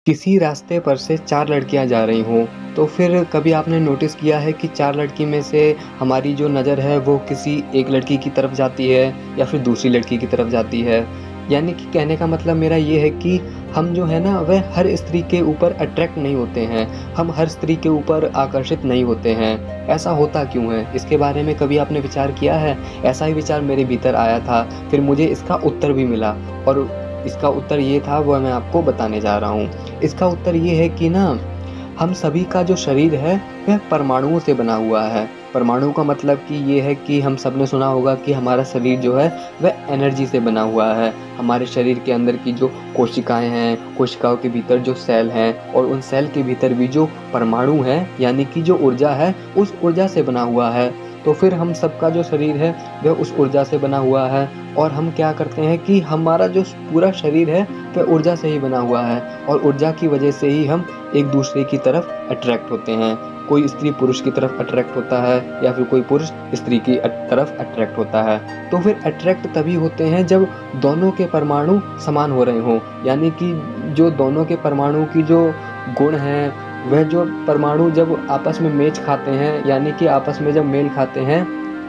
किसी रास्ते पर से 4 लड़कियाँ जा रही हों, तो फिर कभी आपने नोटिस किया है कि 4 लड़की में से हमारी जो नज़र है वो किसी एक लड़की की तरफ जाती है या फिर दूसरी लड़की की तरफ जाती है। यानी कि कहने का मतलब मेरा ये है कि हम जो है ना वह हर स्त्री के ऊपर अट्रैक्ट नहीं होते हैं, हम हर स्त्री के ऊपर आकर्षित नहीं होते हैं। ऐसा होता क्यों है? इसके बारे में कभी आपने विचार किया है? ऐसा ही विचार मेरे भीतर आया था, फिर मुझे इसका उत्तर भी मिला और इसका उत्तर ये था वो मैं आपको बताने जा रहा हूँ। इसका उत्तर ये है कि ना हम सभी का जो शरीर है वह परमाणुओं से बना हुआ है। परमाणु का मतलब कि ये है कि हम सब ने सुना होगा कि हमारा शरीर जो है वह एनर्जी से बना हुआ है। हमारे शरीर के अंदर की जो कोशिकाएँ हैं, कोशिकाओं के भीतर जो सेल हैं और उन सेल के भीतर भी जो परमाणु हैं यानी कि जो ऊर्जा है उस ऊर्जा से बना हुआ है। तो फिर हम सबका जो शरीर है वह उस ऊर्जा से बना हुआ है और हम क्या करते हैं कि हमारा जो पूरा शरीर है वह ऊर्जा से ही बना हुआ है और ऊर्जा की वजह से ही हम एक दूसरे की तरफ अट्रैक्ट होते हैं। कोई स्त्री पुरुष की तरफ अट्रैक्ट होता है या फिर कोई पुरुष स्त्री की तरफ अट्रैक्ट होता है। तो फिर अट्रैक्ट तभी होते हैं जब दोनों के परमाणु समान हो रहे हों, यानी कि जो दोनों के परमाणु की जो गुण हैं वह जो परमाणु जब आपस में मैच खाते हैं यानी कि आपस में जब मेल खाते हैं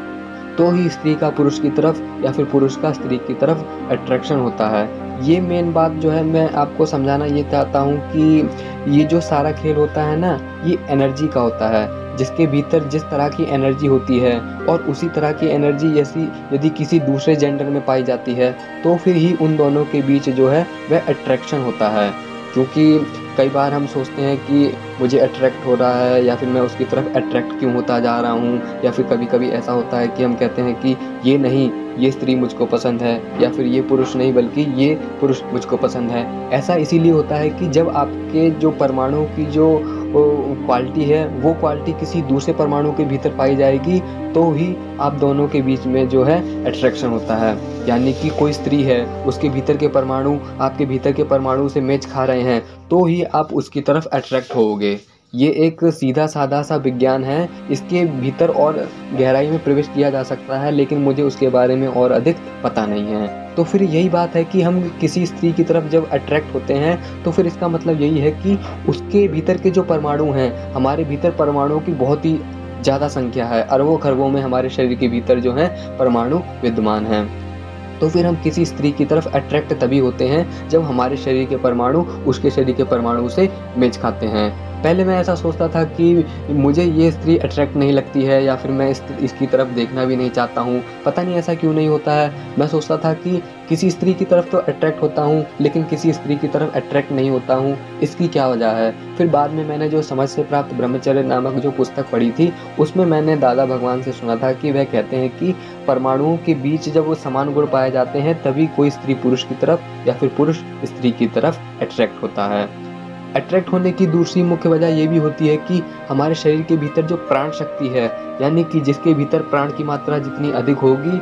तो ही स्त्री का पुरुष की तरफ या फिर पुरुष का स्त्री की तरफ अट्रैक्शन होता है। ये मेन बात जो है मैं आपको समझाना ये चाहता हूँ कि ये जो सारा खेल होता है ना ये एनर्जी का होता है, जिसके भीतर जिस तरह की एनर्जी होती है और उसी तरह की एनर्जी ऐसी यदि किसी दूसरे जेंडर में पाई जाती है तो फिर ही उन दोनों के बीच जो है वह अट्रैक्शन होता है। क्योंकि कई बार हम सोचते हैं कि मुझे अट्रैक्ट हो रहा है या फिर मैं उसकी तरफ अट्रैक्ट क्यों होता जा रहा हूँ, या फिर कभी-कभी ऐसा होता है कि हम कहते हैं कि ये नहीं, ये स्त्री मुझको पसंद है या फिर ये पुरुष नहीं बल्कि ये पुरुष मुझको पसंद है। ऐसा इसीलिए होता है कि जब आपके जो परमाणु की जो क्वालिटी है वो क्वालिटी किसी दूसरे परमाणु के भीतर पाई जाएगी तो ही आप दोनों के बीच में जो है अट्रैक्शन होता है। यानी कि कोई स्त्री है उसके भीतर के परमाणु आपके भीतर के परमाणु से मैच खा रहे हैं तो ही आप उसकी तरफ अट्रैक्ट होोगे। ये एक सीधा साधा सा विज्ञान है, इसके भीतर और गहराई में प्रवेश किया जा सकता है लेकिन मुझे उसके बारे में और अधिक पता नहीं है। तो फिर यही बात है कि हम किसी स्त्री की तरफ जब अट्रैक्ट होते हैं तो फिर इसका मतलब यही है कि उसके भीतर के जो परमाणु हैं, हमारे भीतर परमाणुओं की बहुत ही ज़्यादा संख्या है, अरबों खरबों में हमारे शरीर के भीतर जो है परमाणु विद्यमान हैं। तो फिर हम किसी स्त्री की तरफ अट्रैक्ट तभी होते हैं जब हमारे शरीर के परमाणु उसके शरीर के परमाणु से मैच खाते हैं। पहले मैं ऐसा सोचता था कि मुझे ये स्त्री अट्रैक्ट नहीं लगती है या फिर मैं इसकी तरफ देखना भी नहीं चाहता हूँ, पता नहीं ऐसा क्यों नहीं होता है। मैं सोचता था कि किसी स्त्री की तरफ तो अट्रैक्ट होता हूँ लेकिन किसी स्त्री की तरफ अट्रैक्ट नहीं होता हूँ, इसकी क्या वजह है। फिर बाद में मैंने जो समझ से प्राप्त ब्रह्मचर्य नामक जो पुस्तक पढ़ी थी उसमें मैंने दादा भगवान से सुना था कि वह कहते हैं कि परमाणुओं के बीच जब वो समान गुण पाए जाते हैं तभी कोई स्त्री पुरुष की तरफ या फिर पुरुष स्त्री की तरफ अट्रैक्ट होता है। अट्रैक्ट होने की दूसरी मुख्य वजह ये भी होती है कि हमारे शरीर के भीतर जो प्राण शक्ति है यानी कि जिसके भीतर प्राण की मात्रा जितनी अधिक होगी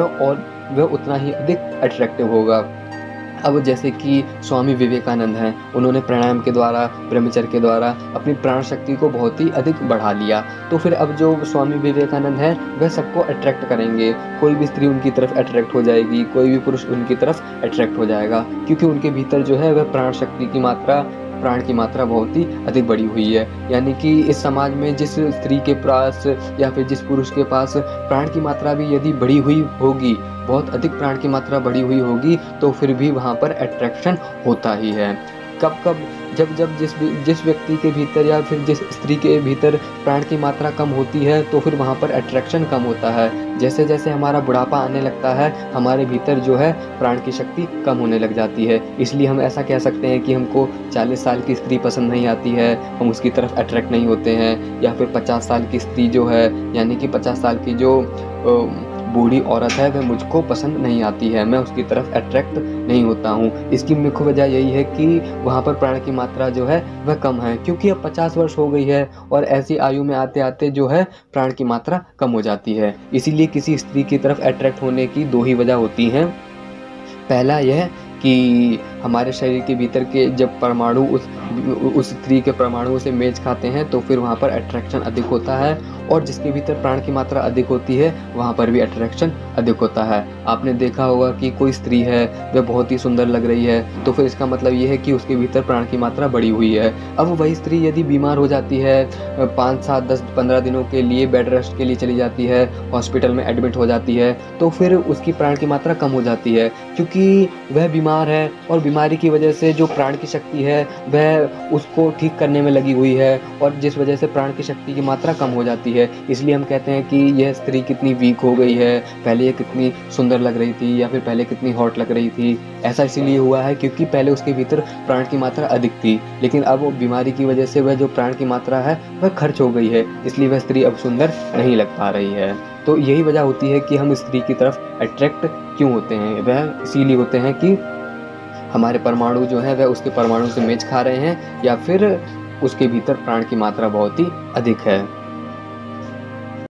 वह उतना ही अधिक अट्रैक्टिव होगा। अब जैसे कि स्वामी विवेकानंद हैं, उन्होंने प्राणायाम के द्वारा ब्रह्मचर्य के द्वारा अपनी प्राण शक्ति को बहुत ही अधिक बढ़ा लिया। तो फिर अब जो स्वामी विवेकानंद हैं वह सबको अट्रैक्ट करेंगे, कोई भी स्त्री उनकी तरफ अट्रैक्ट हो जाएगी, कोई भी पुरुष उनकी तरफ अट्रैक्ट हो जाएगा क्योंकि उनके भीतर जो है वह प्राण शक्ति की मात्रा प्राण की मात्रा बहुत ही अधिक बढ़ी हुई है। यानी कि इस समाज में जिस स्त्री के पास या फिर जिस पुरुष के पास प्राण की मात्रा भी यदि बढ़ी हुई होगी, बहुत अधिक प्राण की मात्रा बढ़ी हुई होगी तो फिर भी वहाँ पर अट्रैक्शन होता ही है। कब जब जिस व्यक्ति के भीतर या फिर जिस स्त्री के भीतर प्राण की मात्रा कम होती है तो फिर वहाँ पर अट्रैक्शन कम होता है। जैसे जैसे हमारा बुढ़ापा आने लगता है हमारे भीतर जो है प्राण की शक्ति कम होने लग जाती है। इसलिए हम ऐसा कह सकते हैं कि हमको 40 साल की स्त्री पसंद नहीं आती है, हम उसकी तरफ अट्रैक्ट नहीं होते हैं, या फिर 50 साल की स्त्री जो है यानी कि 50 साल की जो बूढ़ी औरत है वह मुझको पसंद नहीं आती है, मैं उसकी तरफ अट्रैक्ट नहीं होता हूँ। इसकी मुख्य वजह यही है कि वहाँ पर प्राण की मात्रा जो है वह कम है क्योंकि अब 50 वर्ष हो गई है और ऐसी आयु में आते आते जो है प्राण की मात्रा कम हो जाती है। इसीलिए किसी स्त्री की तरफ अट्रैक्ट होने की 2 ही वजह होती हैं। पहला यह कि हमारे शरीर के भीतर के जब परमाणु उस स्त्री के परमाणुओं से मेच खाते हैं तो फिर वहाँ पर अट्रैक्शन अधिक होता है, और जिसके भीतर प्राण की मात्रा अधिक होती है वहाँ पर भी अट्रैक्शन अधिक होता है। आपने देखा होगा कि कोई स्त्री है, वह बहुत ही सुंदर लग रही है, तो फिर इसका मतलब ये है कि उसके भीतर प्राण की मात्रा बढ़ी हुई है। अब वही स्त्री यदि बीमार हो जाती है, 5, 7, 10, 15 दिनों के लिए बेड रेस्ट के लिए चली जाती है, हॉस्पिटल में एडमिट हो जाती है, तो फिर उसकी प्राण की मात्रा कम हो जाती है, क्योंकि वह बीमार है और बीमारी की वजह से जो प्राण की शक्ति है वह उसको ठीक करने में लगी हुई है, और जिस वजह से प्राण की शक्ति की मात्रा कम हो जाती है। इसलिए हम कहते हैं कि यह स्त्री कितनी वीक हो गई है, पहले ये कितनी सुंदर लग रही थी या फिर पहले कितनी हॉट लग रही थी। ऐसा इसीलिए हुआ है क्योंकि पहले उसके भीतर प्राण की मात्रा अधिक थी, लेकिन अब वो बीमारी की वजह से वह जो प्राण की मात्रा है वह खर्च हो गई है, इसलिए वह स्त्री अब सुंदर नहीं लग पा रही है। तो यही वजह होती है कि हम स्त्री की तरफ अट्रैक्ट क्यों होते हैं। वह इसीलिए होते हैं कि हमारे परमाणु जो है वह उसके परमाणु से मेच खा रहे हैं, या फिर उसके भीतर प्राण की मात्रा बहुत ही अधिक है।